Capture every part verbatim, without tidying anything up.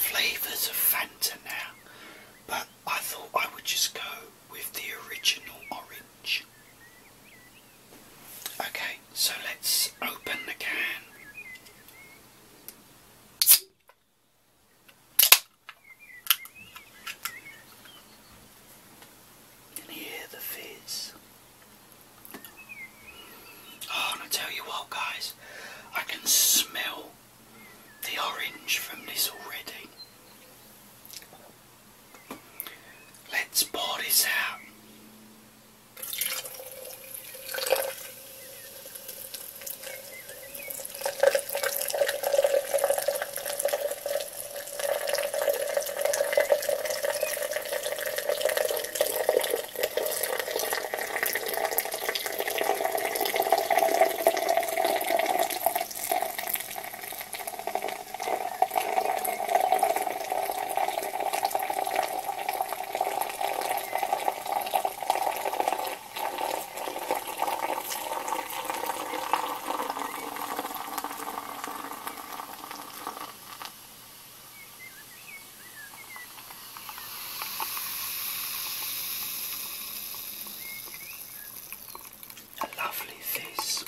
flavours of Fanta now, but I thought I would just go with the original orange. Okay, so let's open the can. Can you hear the fizz? Oh, and I tell you what, guys, I can smell the orange from this already. Let's pour this out. A lovely fizz.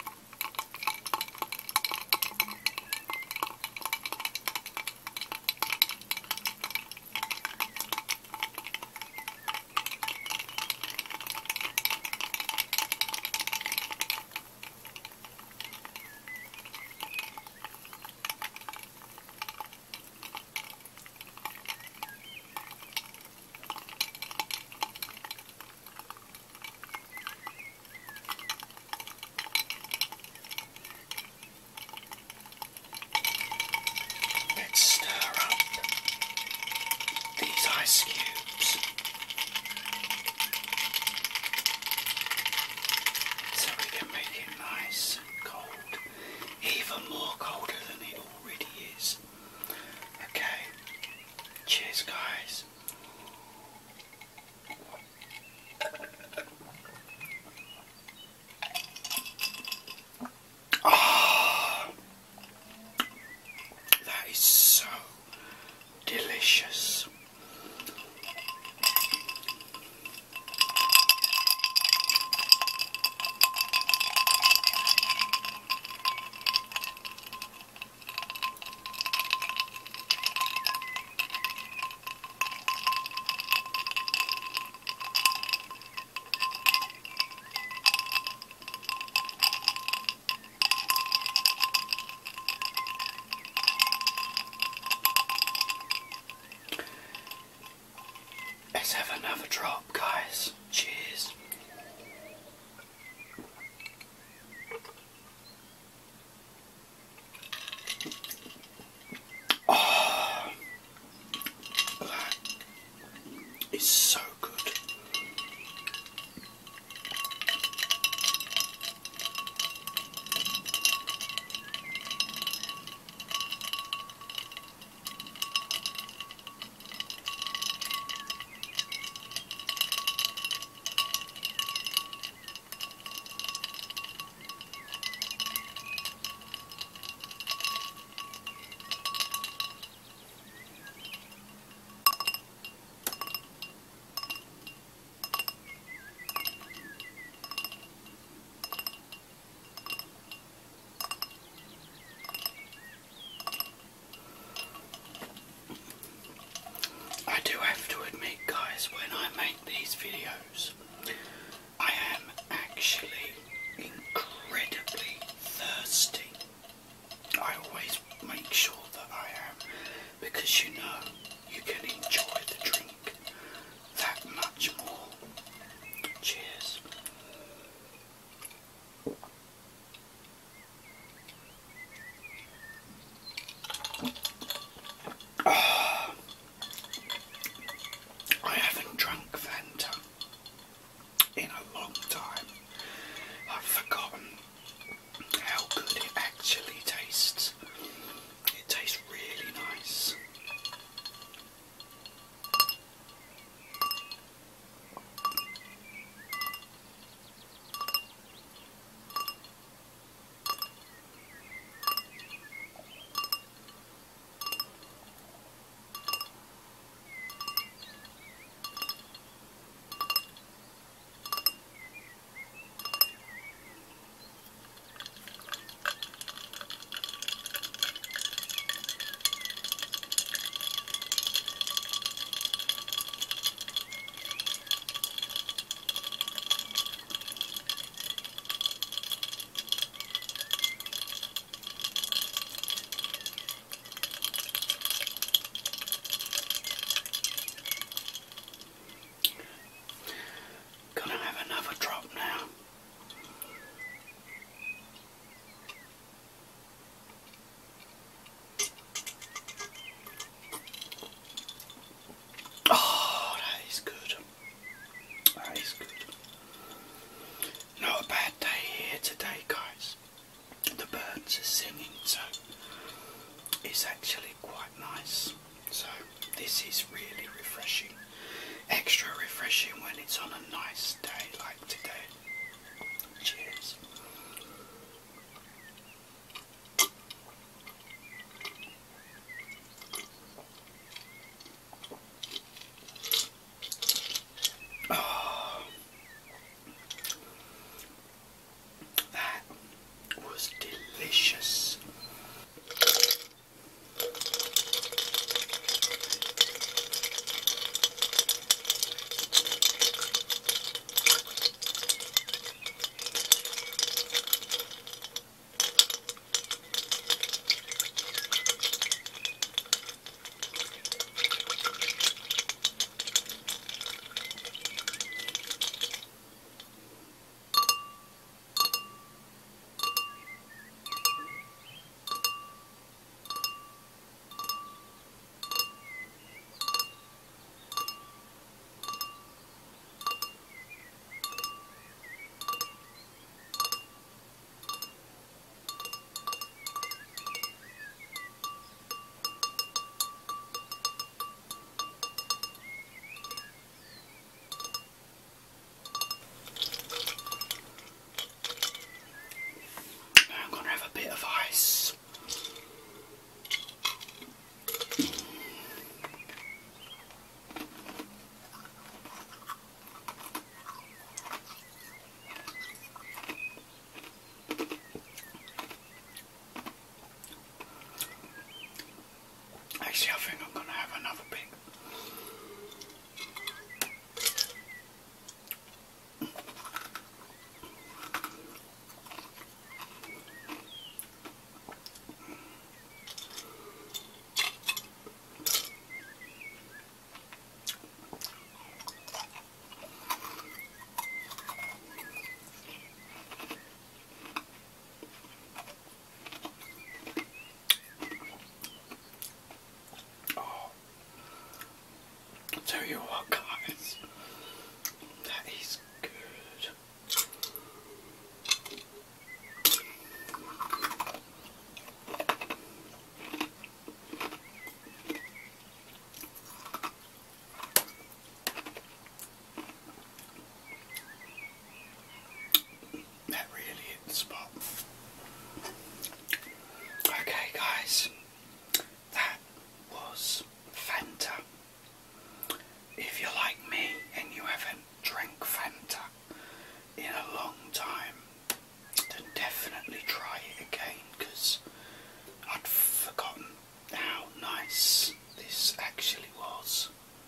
Let's stir up these ice cubes so we can make it nice and cold, even more colder than it already is. Okay, cheers guys. Oh, that is so delicious. Let's have another drop, guys. Cheers. Oh, that is so good. I do have to admit, guys, when I make these videos, I am actually incredibly thirsty. I always make sure that I am, because you know, you can enjoy the drink that much more. Cheers. Oh, I haven't drunk Fanta in a long time. I've forgotten how good it actually tastes. It tastes really nice. Actually, I think I'm going to have another bit. Tell you what, guys, that is good. That really hit the spot. Okay, guys, that was Fanta. If you're like me and you haven't drank Fanta in a long time, then definitely try it again, because I'd forgotten how nice this actually was.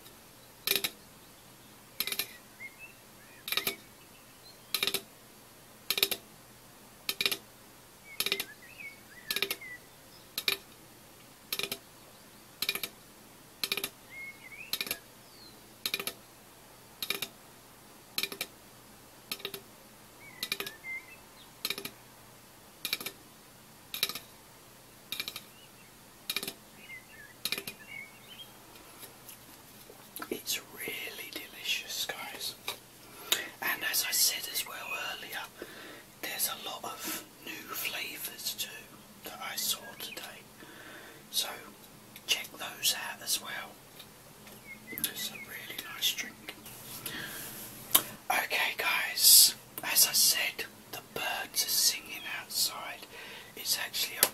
It's really delicious, guys. And as I said as well earlier, there's a lot of new flavours too that I saw today. So check those out as well. It's a really nice drink. Okay, guys, as I said, the birds are singing outside. It's actually